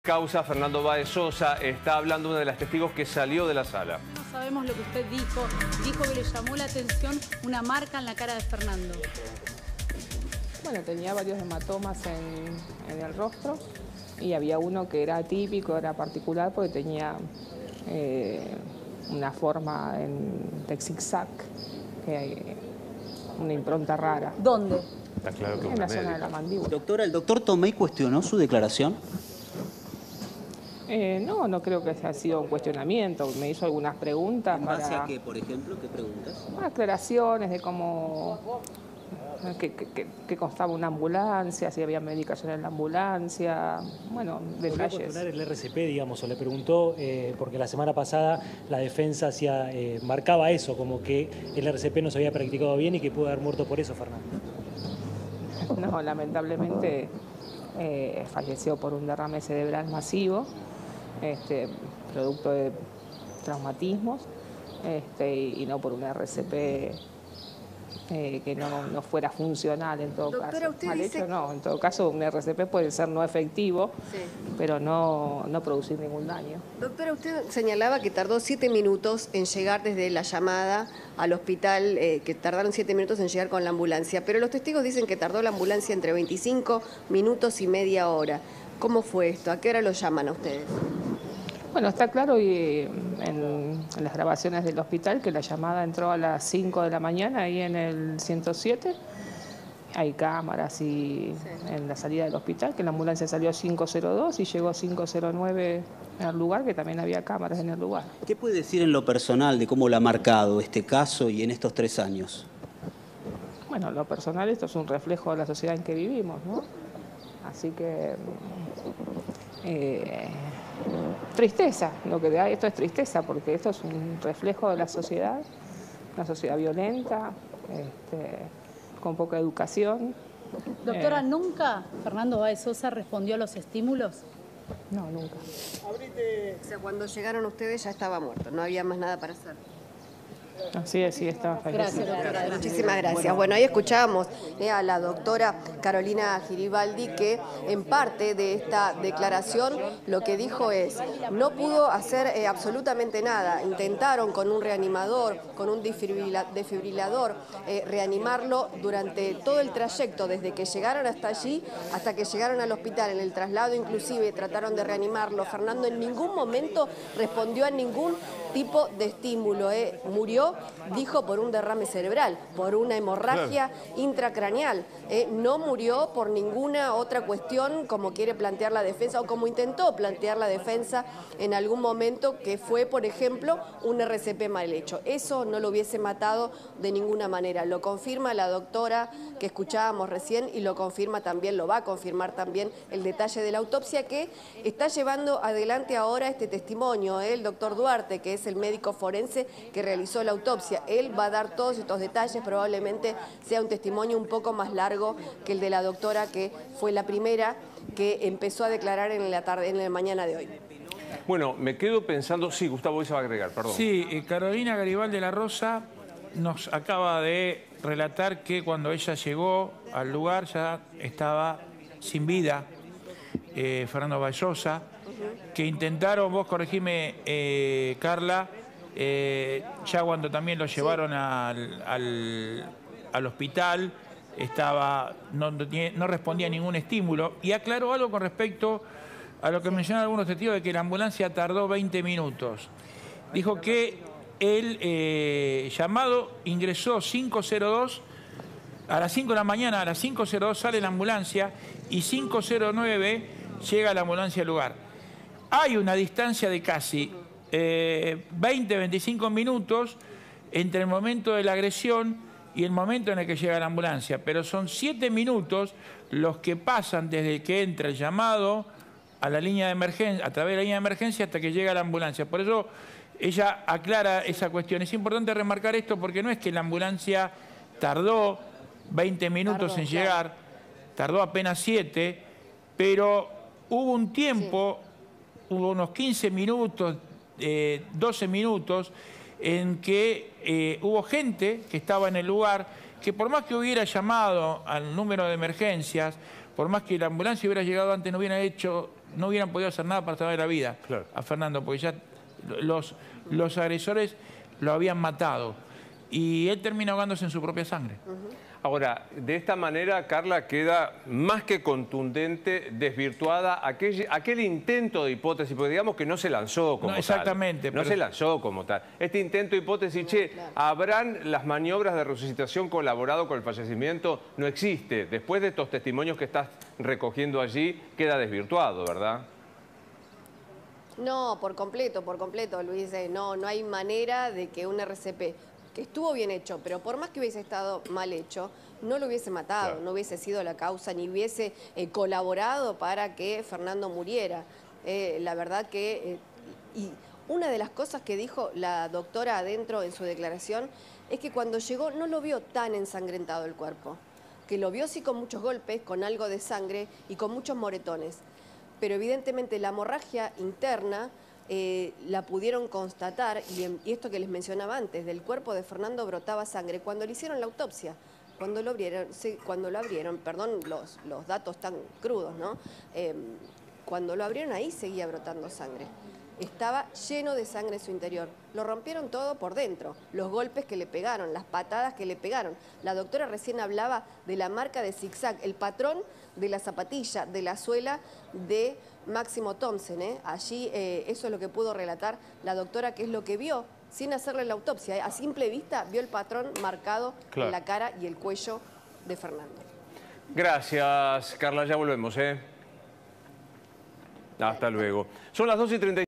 causa, Fernando Báez Sosa. Está hablando una de las testigos que salió de la sala. No sabemos lo que usted dijo. Dijo que le llamó la atención una marca en la cara de Fernando. Bueno, tenía varios hematomas en el rostro y había uno que era atípico, era particular porque tenía una forma de zigzag, una impronta rara. ¿Dónde? Está claro que En la zona de la mandíbula. Doctora, ¿el doctor Tomei cuestionó su declaración? No creo que haya sido un cuestionamiento. Me hizo algunas preguntas. ¿En base a qué, por ejemplo? ¿Qué preguntas? Aclaraciones de cómo... que constaba una ambulancia, si había medicación en la ambulancia, bueno, detalles. ¿Podría cuestionar el RCP, digamos, o le preguntó, porque la semana pasada la defensa marcaba eso, como que el RCP no se había practicado bien y que pudo haber muerto por eso, Fernando? No, lamentablemente falleció por un derrame cerebral masivo, producto de traumatismos, y no por un RCP que no fuera funcional en todo Doctora, caso. usted Mal dice... hecho no, en todo caso un RCP puede ser no efectivo, Sí. pero no producir ningún daño. Doctora, usted señalaba que tardó 7 minutos en llegar desde la llamada al hospital, que tardaron 7 minutos en llegar con la ambulancia, pero los testigos dicen que tardó la ambulancia entre 25 minutos y media hora. ¿Cómo fue esto? ¿A qué hora lo llaman a ustedes? Bueno, está claro y en las grabaciones del hospital que la llamada entró a las 5 de la mañana ahí en el 107. Hay cámaras y en la salida del hospital, que la ambulancia salió 502 y llegó 509 al lugar, que también había cámaras en el lugar. ¿Qué puede decir en lo personal de cómo lo ha marcado este caso y en estos 3 años? Bueno, en lo personal esto es un reflejo de la sociedad en que vivimos, ¿no? Así que... tristeza, lo que da esto es tristeza, porque esto es un reflejo de la sociedad, una sociedad violenta, con poca educación. Doctora, ¿nunca Fernando Báez Sosa respondió a los estímulos? No, nunca. O sea, cuando llegaron ustedes ya estaba muerto, no había más nada para hacer. Así es, sí, estaba fallecido. Gracias, doctora. Muchísimas gracias. Bueno, ahí escuchábamos a la doctora Carolina Giribaldi, que en parte de esta declaración lo que dijo es, no pudo hacer absolutamente nada. Intentaron con un reanimador, con un desfibrilador, reanimarlo durante todo el trayecto, desde que llegaron hasta allí, hasta que llegaron al hospital. En el traslado inclusive trataron de reanimarlo. Fernando en ningún momento respondió a ningún tipo de estímulo. Murió, dijo, por un derrame cerebral, por una hemorragia intracraneal. No murió por ninguna otra cuestión como quiere plantear la defensa o como intentó plantear la defensa en algún momento, que fue, por ejemplo, un RCP mal hecho. Eso no lo hubiese matado de ninguna manera. Lo confirma la doctora que escuchábamos recién y lo confirma también, lo va a confirmar también el detalle de la autopsia que está llevando adelante ahora este testimonio. El doctor Duarte, que es el médico forense que realizó la autopsia. Él va a dar todos estos detalles, probablemente sea un testimonio un poco más largo que el de la doctora, que fue la primera que empezó a declarar en la mañana de hoy. Bueno, me quedo pensando... Sí, Gustavo, eso va a agregar, perdón. Sí, Carolina Garibaldi de la Rosa nos acaba de relatar que cuando ella llegó al lugar ya estaba sin vida Fernando Báez Sosa, que intentaron, vos corregime, Carla, ya cuando también lo llevaron al hospital, no respondía a ningún estímulo, y aclaró algo con respecto a lo que mencionaron algunos testigos de que la ambulancia tardó 20 minutos. Dijo que el llamado ingresó 502, a las 5 de la mañana, a las 5:02 sale la ambulancia y 5:09 llega la ambulancia al lugar. Hay una distancia de casi 20-25 minutos entre el momento de la agresión y el momento en el que llega la ambulancia, pero son 7 minutos los que pasan desde que entra el llamado a la línea de emergencia, a través de la línea de emergencia hasta que llega la ambulancia. Por eso ella aclara esa cuestión. Es importante remarcar esto porque no es que la ambulancia tardó 20 minutos en llegar, tardó apenas 7, pero hubo un tiempo, hubo unos 15 minutos, 12 minutos, en que hubo gente que estaba en el lugar, que por más que hubiera llamado al número de emergencias, por más que la ambulancia hubiera llegado antes, no hubieran podido hacer nada para salvar la vida a Fernando, porque ya los agresores lo habían matado. Y él termina ahogándose en su propia sangre. Ahora, de esta manera, Carla, queda más que contundente, desvirtuada aquel intento de hipótesis, porque digamos que no se lanzó como tal. Exactamente. No se lanzó como tal. Este intento de hipótesis, ¿habrán las maniobras de resucitación colaborado con el fallecimiento? No existe. Después de estos testimonios que estás recogiendo allí, queda desvirtuado, ¿verdad? No, por completo, Luis. No hay manera de que un RCP, que estuvo bien hecho, pero por más que hubiese estado mal hecho, no lo hubiese matado, no hubiese sido la causa, ni hubiese colaborado para que Fernando muriera. La verdad que... y una de las cosas que dijo la doctora adentro en su declaración es que cuando llegó no lo vio tan ensangrentado el cuerpo, que lo vio sí con muchos golpes, con algo de sangre y con muchos moretones. Pero evidentemente la hemorragia interna la pudieron constatar, y esto que les mencionaba antes, del cuerpo de Fernando brotaba sangre cuando le hicieron la autopsia. Cuando lo abrieron, perdón los datos tan crudos, ¿no? Cuando lo abrieron ahí seguía brotando sangre. Estaba lleno de sangre en su interior. Lo rompieron todo por dentro. Los golpes que le pegaron, las patadas que le pegaron. La doctora recién hablaba de la marca de zigzag, el patrón de la zapatilla, de la suela de Máximo Thompson. Allí eso es lo que pudo relatar la doctora, que es lo que vio sin hacerle la autopsia. A simple vista vio el patrón marcado en la cara y el cuello de Fernando. Gracias, Carla. Ya volvemos. Hasta luego. Son las 2:30.